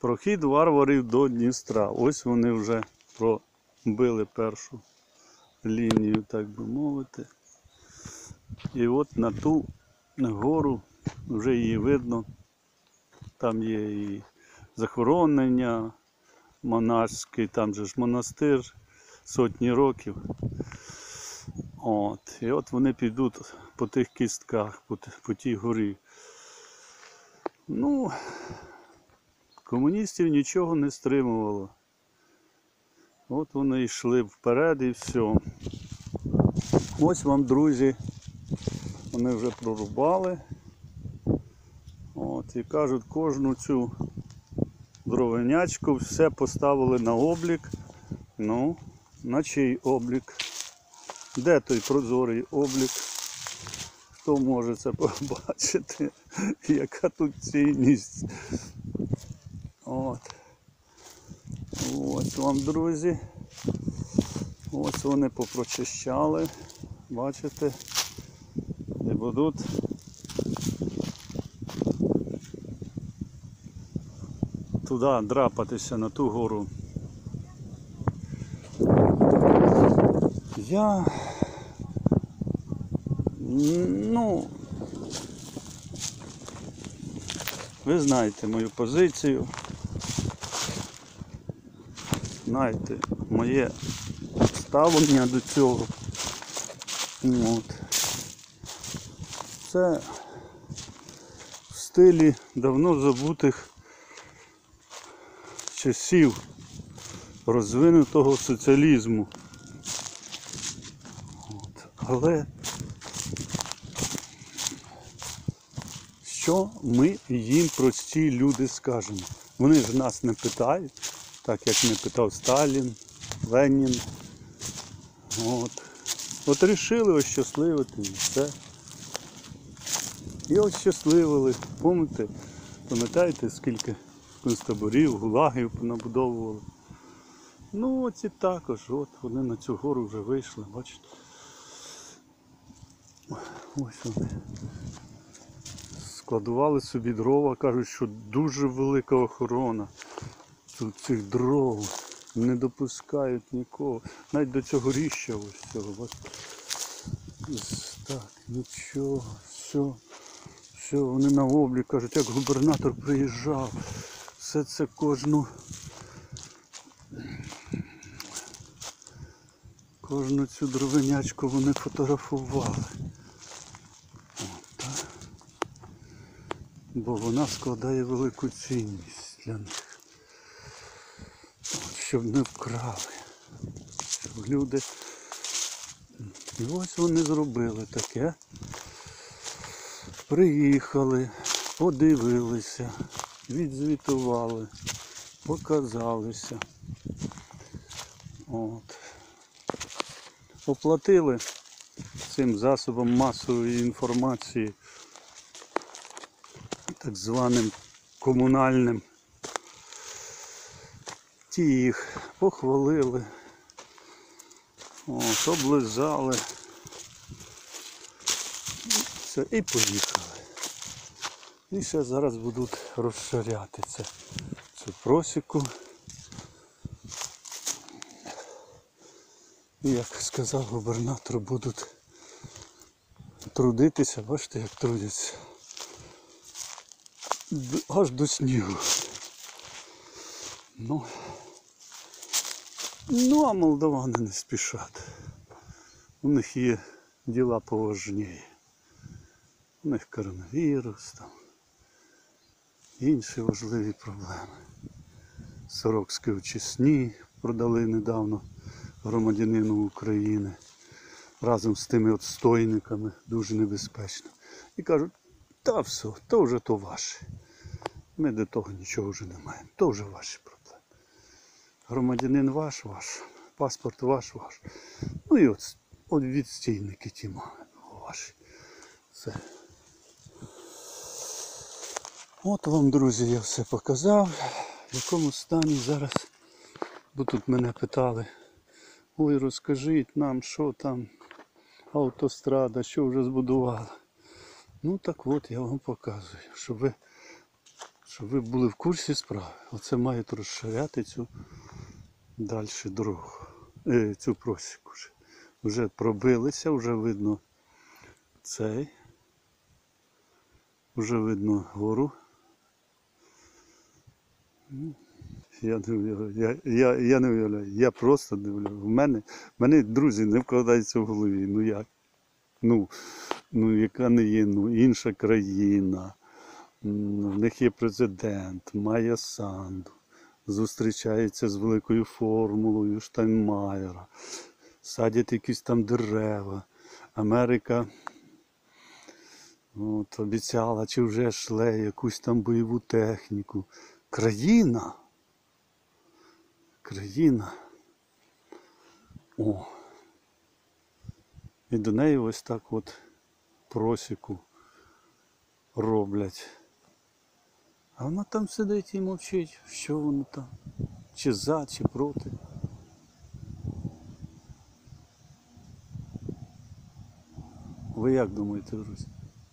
Прохід варварів до Дністра. Ось вони вже пробили першу лінію, так би мовити. І от на ту гору вже її видно. Там є і захоронення монашське, там же ж монастир сотні років. І от вони підуть по тих кістках, по тій горі. Ну, комуністів нічого не стримувало. От вони йшли вперед і все. Ось вам, друзі, вони вже прорубали. І кажуть, кожну цю дровинячку все поставили на облік. Ну, на чий облік? Де той прозорий облік? Хто може це побачити? Яка тут цінність? Ось вам, друзі. Ось вони попрочищали. Бачите? І будуть туди драпатися, на ту гору. Ви знаєте мою позицію, знаєте моє ставлення до цього. Це в стилі давно забутих часів розвинутого соціалізму. Але що ми їм, прості люди, скажемо? Вони ж нас не питають, так як не питав Сталін, Ленін. От рішили ощасливити і все. І ощасливили. Пам'ятаєте, скільки концтаборів, гулагів набудовували? Ну, оці також, от вони на цю гору вже вийшли, бачите? Ось вони. Складували собі дрова, кажуть, що дуже велика охорона. Тут цих дров не допускають нікого. Навіть до цього ріща ось цього, бачите? Так, нічого, все, вони на облік, кажуть, як губернатор приїжджав. Все це кожну цю дровинячку вони фотографували. Бо вона складає велику цінність для них. Щоб не вкрали. Щоб люди... І ось вони зробили таке. Приїхали, подивилися, відзвітували, показалися. Оплатили цим засобам масової інформації, так званим комунальним. Ті їх похвалили, облизали. Все, і поїхали. І ще зараз будуть розширяти цю просіку. І, як сказав губернатор, будуть трудитися, бачите, як трудяться. Аж до снігу. А молдавани не спішать. У них є діла поважніше. У них коронавірус, там, інші важливі проблеми. Сорокські очисні продали недавно громадянину України. Разом з тими отстойниками, дуже небезпечно. І кажуть, та все, то вже то ваше. Ми до того нічого вже не маємо, то вже ваші проблеми. Громадянин ваш, паспорт ваш. Ну і от відстійники ті ваші. Все. От вам, друзі, я все показав. В якому стані зараз, бо тут мене питали, ой, розкажіть нам, що там, автострада, що вже збудували. Ну так от, я вам показую, щоб Щоб ви були в курсі справи. Оце мають розширяти цю далі дорогу. Цю просіку. Вже пробилися, вже видно цей. Вже видно гору. Я не уявляю. Я не уявляю. Я просто не уявляю. В мене, друзі, не вкладається в голові. Ну як? Ну яка не є, інша країна. В них є президент, має Санду. Зустрічається з великою формулою Штайнмаєра. Садять якісь там дерева. Америка обіцяла, чи вже шле якусь там бойову техніку. Країна. О. І до неї ось так от просіку роблять. А вона там сидить і мовчить, що воно там. Чи за, чи проти. Ви як думаєте, друзі?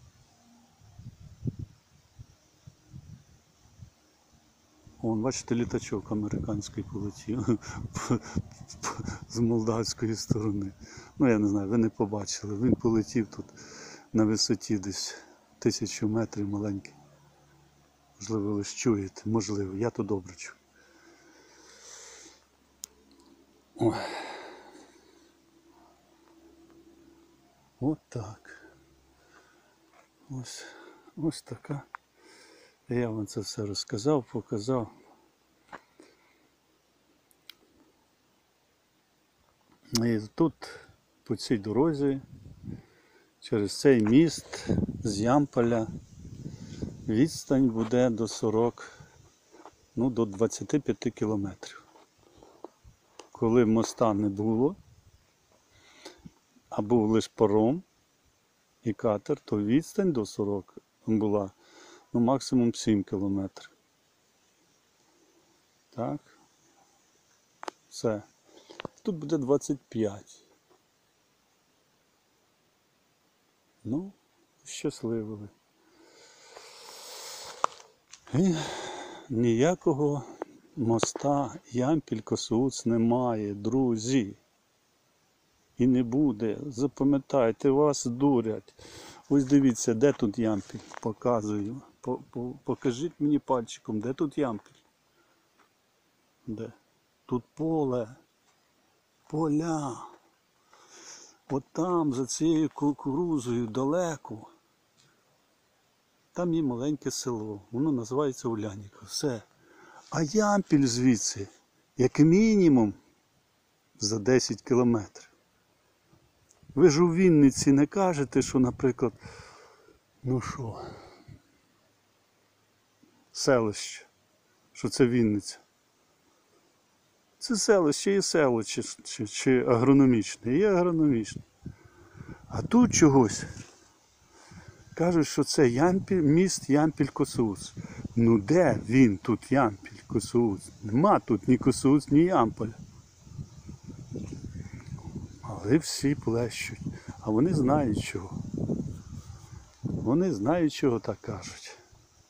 Вон, бачите, літачок американський полетів з молдавської сторони. Ну, я не знаю, ви не побачили. Він полетів тут на висоті десь 1000 метрів маленький. Можливо, ви ж чуєте, можливо, я то добре чую. Ой. От так. Ось така. Я вам це все розказав, показав. І тут по цій дорозі, через цей міст з Ямполя, відстань буде до 25 кілометрів. Коли моста не було, а був лише паром і катер, то відстань до 40 була максимум 7 кілометрів. Так. Все. Тут буде 25. Ну, щасливо ви. І ніякого моста Ямпіль-Косоуц немає, друзі. І не буде. Запам'ятайте, вас дурять. Ось дивіться, де тут Ямпіль. Показую. Покажіть мені пальчиком, де тут Ямпіль. Де? Тут поле. Поля. От там, за цією кукурузою, далеко. Там є маленьке село. Воно називається Уляніка. Все. А Ямпіль звідси, як мінімум, за 10 кілометрів. Ви ж у Вінниці не кажете, що, наприклад, селище, що це Вінниця. Це селище і село, чи агрономічне, є агрономічне. А тут чогось кажуть, що це міст Ямпіль-Косоуц. Ну де він тут Ямпіль-Косоуц? Нема тут ні Косоуц, ні Ямполя. Але всі плещуть. А вони знають чого. Вони знають, чого так кажуть.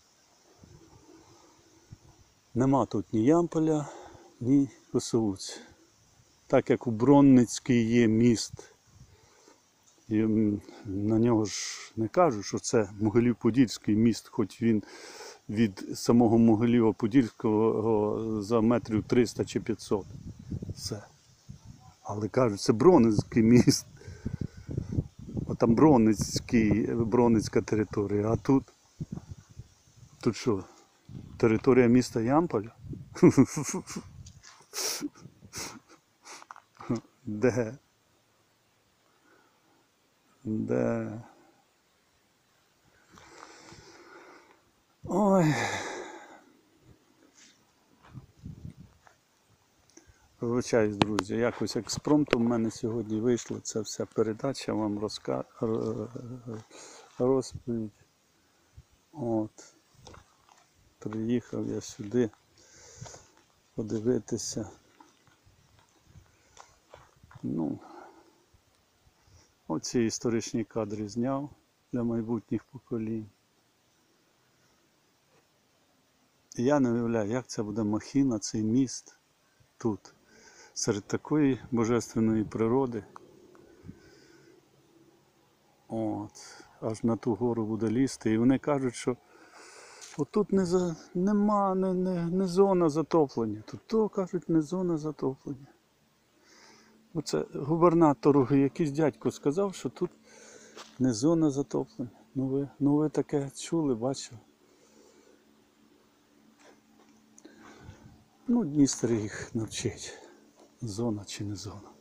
Нема тут ні Ямполя, ні Косоуц. Так як у Бронницький є міст. І на нього ж не кажуть, що це Могилів-Подільський міст, хоч він від самого Могилєва-Подільського за метрів 300 чи 500. Все. Але кажуть, це Бронницький міст. Там Бронницька територія, а тут що? Територія міста Ямполя? Де? Ой. Вибачаюсь, друзі, якось експромтом в мене сьогодні вийшла ця вся передача, вам розповідь. От. Приїхав я сюди подивитися. Оці історичні кадри зняв для майбутніх поколінь. Я не уявляю, як це буде махіна, цей міст тут, серед такої божественної природи. От, аж на ту гору буде лізти. І вони кажуть, що отут нема не зона затоплення. Тут то, кажуть, не зона затоплення. Оце губернатору якийсь дядько сказав, що тут не зона затоплення. Ну ви таке чули, бачили? Ну, Дністер їх навчить. Зона чи не зона.